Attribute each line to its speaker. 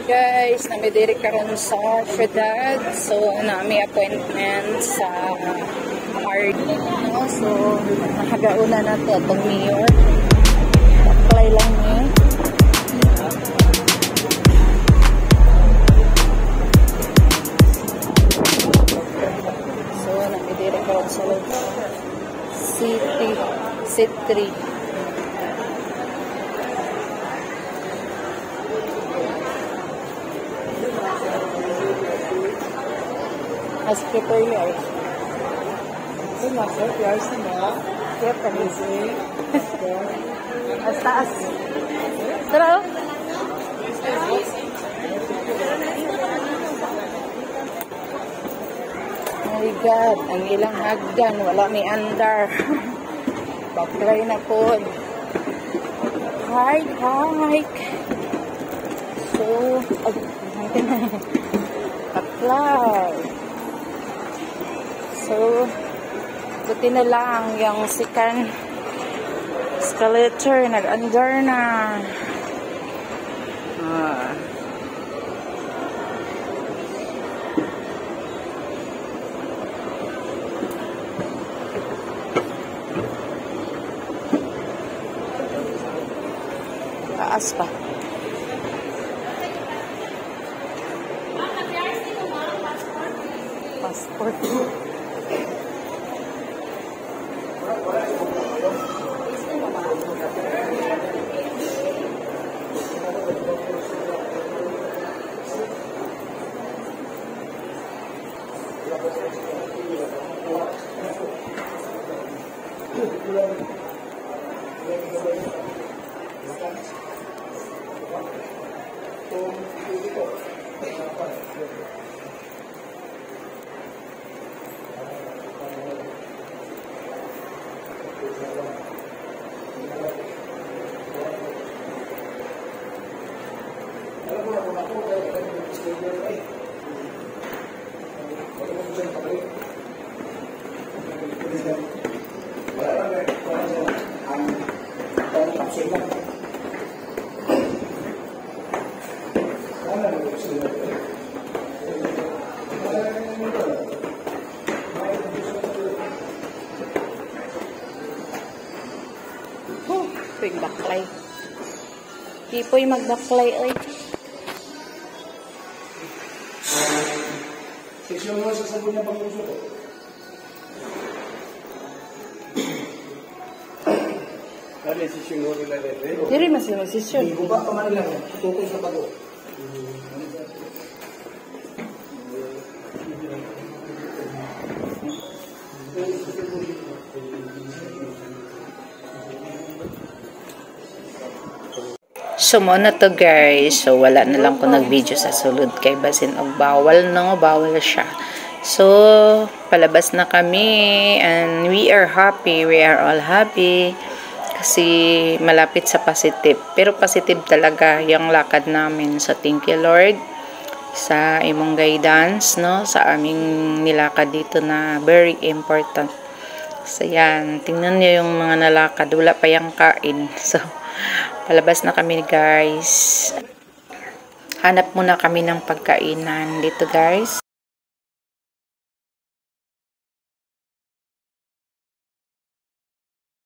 Speaker 1: Guys, namidiri karon sa syudad. So, may appointment sa RD. No? So, nakagauna na ito itong mayor. Apply lang niya. So, namidiri karon sa C3. As prepare yours.
Speaker 2: Sim, mas é pior se não.
Speaker 1: Kaya panisi. As taas. Tara. Oh my God. Ang ilang hagdan. Wala may andar. Baklay na po. Hike. So, hanggang na. Baklay. So, buti na lang yung second escalator nag-under na. Taas pa. Passport. Pwing baklay. Kipoy magbaklay ay.
Speaker 2: Sesyon mo sa sabon na pag-uso ko. Kali sesyon mo nila rin.
Speaker 1: Diri masih sesyon.
Speaker 2: Guba pa man lang. Tukoy sa bago.
Speaker 1: So, mo na to guys. So, wala na lang ko nag-video sa sulod kay basin og bawal no, bawal siya. So, palabas na kami and we are happy. We are all happy kasi malapit sa positive. Pero positive talaga yung lakad namin. So, thank you Lord sa imong guidance, no? Sa aming nilakad dito na very important. So, yan. Tingnan niyo yung mga nalakad. Wala pa yung kain. So, palabas na kami guys. Hanap muna kami ng pagkainan dito guys.